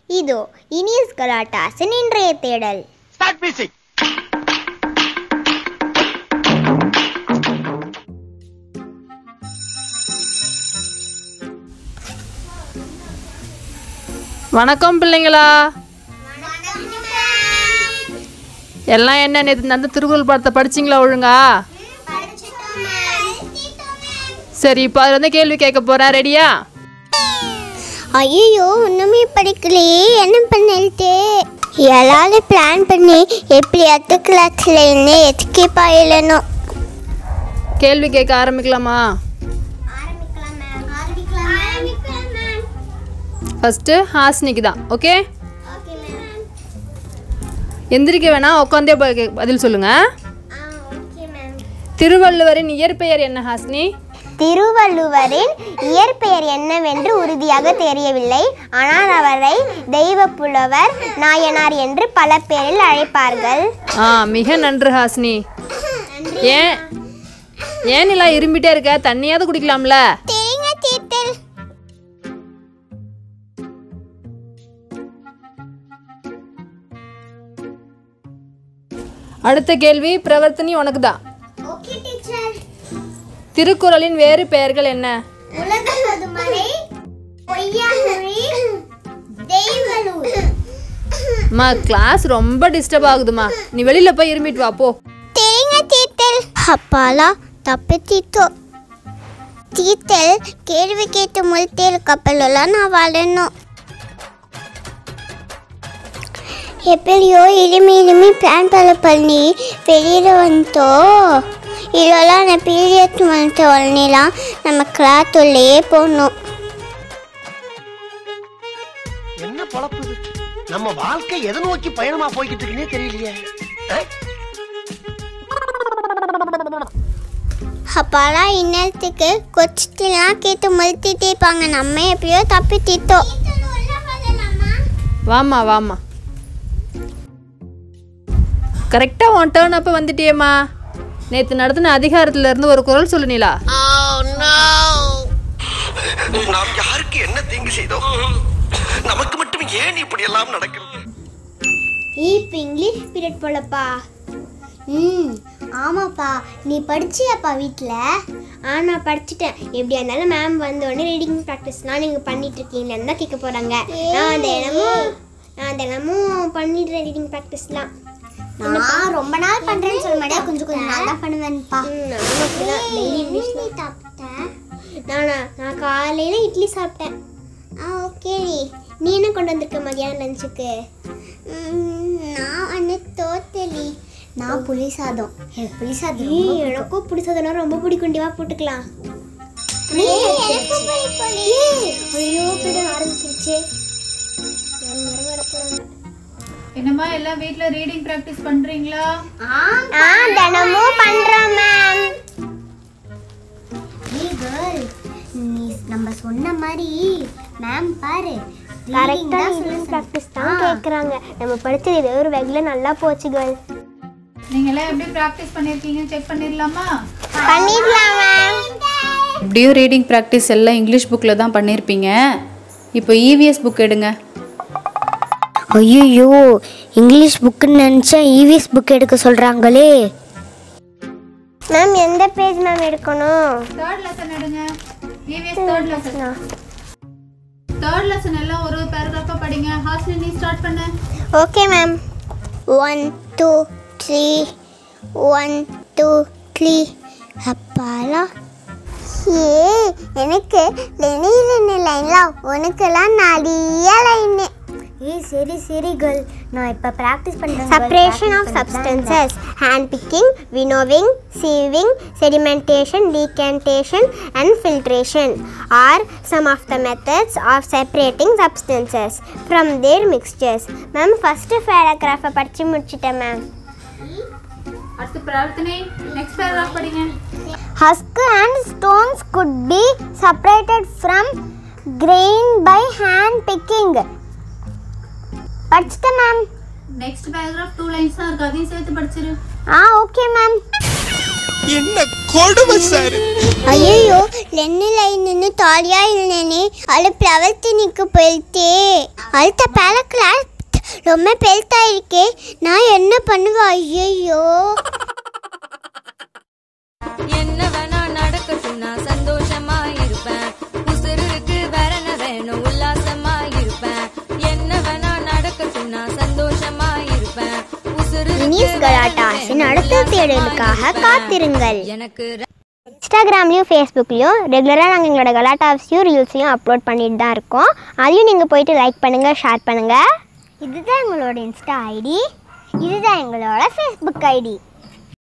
இதோ இனியஸ் கலாட்டாஸின் இன்றைய தேடல். வணக்கம் பிள்ளைங்களா. எல்லாம் என்ன நேற்று அந்த திருக்குறள் பாடத்தை படிச்சிங்களா ஒழுங்கா? சரி, இப்போ அதில் வந்து கேள்வி கேட்க போகிறேன். ரெடியா? ஐயோ, ஒன்றுமே படிக்கலையே, என்ன பண்ணிட்டு எல்லாரும் பிளான் பண்ணி எப்படியாவது கிளாஸில் என்ன எஸ்கேப் ஆயிடணும். கேள்வி கேட்க ஆரம்பிக்கலாமா? ஃபஸ்ட்டு ஹாஸ்னிக்கு தான். ஓகே, எந்திரிக்க வேணாம், உட்காந்தே பதில் சொல்லுங்க. திருவள்ளுவரின் இயற்பெயர் என்ன ஹாஸ்னி? திருவள்ளுவரின் இயற்பெயர் என்னவென்று உறுதியாக தெரியவில்லை. ஆனால் அவரை தெய்வ புலவர், நாயனார் என்று பல பேரில் அழைப்பார்கள். மிக நன்று ஹாஸ்னி. ஏன் இல்லை இரும்பிட்டே இருக்க? தண்ணியாவது குடிக்கலாம்ல? அடுத்த கேள்வி பிரவர்த்தனி உனக்கு தான். திருக்குறளின் வேறு பெயர்கள் என்ன? அம்மா, கிளாஸ் ரொம்ப டிஸ்டர்ப் ஆகுதுமா, நீ வெளியில போய் இருமிட்டு வா போ. அப்பாலா தப்பித்தோ தீத்தல் கேள்வி கேட்டு முழுத்தேல் கப்பலெல்லாம் நான் வரணும். எப்படியோ இனிமே பிளான் பண்ணி வெளியில் வந்தோ இதெல்லாம் நான் பீரியட் வந்துட்டு உடனேலாம் நம்ம கிளாஸ் உள்ளேயே போகணும். என்ன பொழப்பு நம்ம வாழ்க்கை எதை நோக்கி பயணமா போய்கிட்டு இருக்குன்னே தெரியலையே. அப்பாலாம் இந்நேரத்துக்கு கொச்சிட்டுலாம் கேட்டு முழுத்திட்டே இருப்பாங்க. நம்ம எப்படியோ தப்பித்தோம். வாமா வாமா, கரெக்டாக உன் டேர்ன் அப்போ வந்துட்டியேம்மா. நேற்று நடத்தின அதிகாரத்துல இருந்து ஒரு குரல் சொல்லு நீலா. நாம் யாருக்கு என்ன தீங்கு செய்தோம்? நமக்கு மட்டும் ஏன் இப்படி எல்லாம் நடக்கிறது? இப்போ இங்கிலீஷ் பீரியட் போலப்பா. ஆமாப்பா, நீ படிச்சியாப்பா வீட்டில்? நான் படிச்சுட்டேன். எப்படியா இருந்தாலும் மேம் வந்தோடனே ரீடிங் ப்ராக்டிஸ்லாம் நீங்கள் பண்ணிட்டு இருக்கீங்கன்னு தான் கேட்க போகிறாங்க. நான் தினமும் பண்ணிடுறேன் ரீடிங் ப்ராக்டிஸ்லாம். நான் ரொம்ப நாள் பண்ணுறேன்னு சொல்ல மாட்டேன், கொஞ்சம் நாள் தான் பண்ணுவேன்ப்பா. நான் காலையில் இட்லி சாப்பிட்டேன். ஓகே, நீ என்ன கொண்டு வந்திருக்க மதியானம் லஞ்சுக்கு? நான் வந்து தோத்தலி. நான் புளி சாதம். எனக்கும் புளி சாதம்னா ரொம்ப பிடிக்குண்டிவா போட்டுக்கலாம். ஐயோ, ஆரம்பிச்சிருச்சு. என்னம்மா எல்லாம் வீட்ல ரீடிங் பிராக்டீஸ் பண்றீங்களா? தினமும் பண்றோம் மேம். நீ நம்ம சொன்ன மாதிரி மேம் பாரு, கரெக்ட்டா ரீடிங் பிராக்டீஸ் தான் கேக்குறாங்க. நம்ம படிச்சது ஏதோ ஒரு வகையில நல்லா போச்சு கேர்ள். நீங்க எல்லாம் எப்படி பிராக்டீஸ் பண்ணிருக்கீங்க செக் பண்ணிரலாமா? பண்ணிடலாம் மேம். எப்படியோ ரீடிங் பிராக்டீஸ் எல்லாம் இங்கிலீஷ் புக்கில் தான் பண்ணியிருப்பீங்க. இப்போ இவிஎஸ் புக் எடுங்க. ஐயோ, இங்கிலீஷ் புக்குன்னு நினச்சா இவிஎஸ் புக் எடுக்க சொல்கிறாங்களே. மேம் எந்த பேஜ் மேம் எடுக்கணும்? தேர்ட் லெசன் எடுங்க. EVS third lesson. Third lesson எல்லாம் ஒரு பேராகிராஃபா படிங்க. ஹாஸ்னி நீ ஸ்டார்ட் பண்ணு. Okay ma'am. 1 2 3 1 2 3. அப்பாலா, எனக்கு லைன்லாம் உனக்கெல்லாம் நிறைய லைனு. சரி கேர்ள், நான் இப்போ ப்ராக்டிஸ் பண்ணுறேன். Separation of substances, hand picking, winnowing, sieving, sedimentation, decantation and filtration are some of the methods of separating substances from their mixtures. Ma'am, first paragraph படிச்சு முடிச்சிட்டேன் மேம். அடுத்து பிரவர்த்தனை நெக்ஸ்ட் பேராகிராஃப் படிங்க. Husk and stones could be separated from grain by hand picking. படிச்சிட்டேன் மேம். Next paragraph 2 lines தான் இருக்கு, அதையும் சேர்த்து படிச்சிரு. Okay ma'am. என்ன கொடுமை சார். ஐயோ லென்னில் நின்று தாலியா இல்லைனே அது பிரவர்த்தினிக்கு போயிட்டே அடுத்த பேர கிளாஸ் ரொம்ப பெருத்தா இருக்கே நான் என்ன பண்ணுவேன். ஐயோ என்ன வேணா நடக்கட்டும் நான் சந்தோஷமா இருப்பேன். உசுருக்கு வேற என்ன வேணும் உல்லாசமா இருப்பேன். என்ன வேணா நடக்கட்டும் நான் சந்தோஷமா இருப்பேன். இனிஸ் கலாட்டாஸின் அடுத்த தேடலுக்காக காத்திருங்கள். எனக்கு இன்ஸ்டாகிராம்லேயும் ஃபேஸ்புக்லேயும் ரெகுலராக நாங்கள் எங்களோட கலாட்டாஸையும் ரீல்ஸையும் அப்லோட் பண்ணிட்டு தான் இருக்கோம். அதையும் நீங்கள் போயிட்டு லைக் பண்ணுங்கள், ஷேர் பண்ணுங்கள். இதுதான் எங்களோட இன்ஸ்டா ஐடி, இதுதான் எங்களோட ஃபேஸ்புக் ஐடி.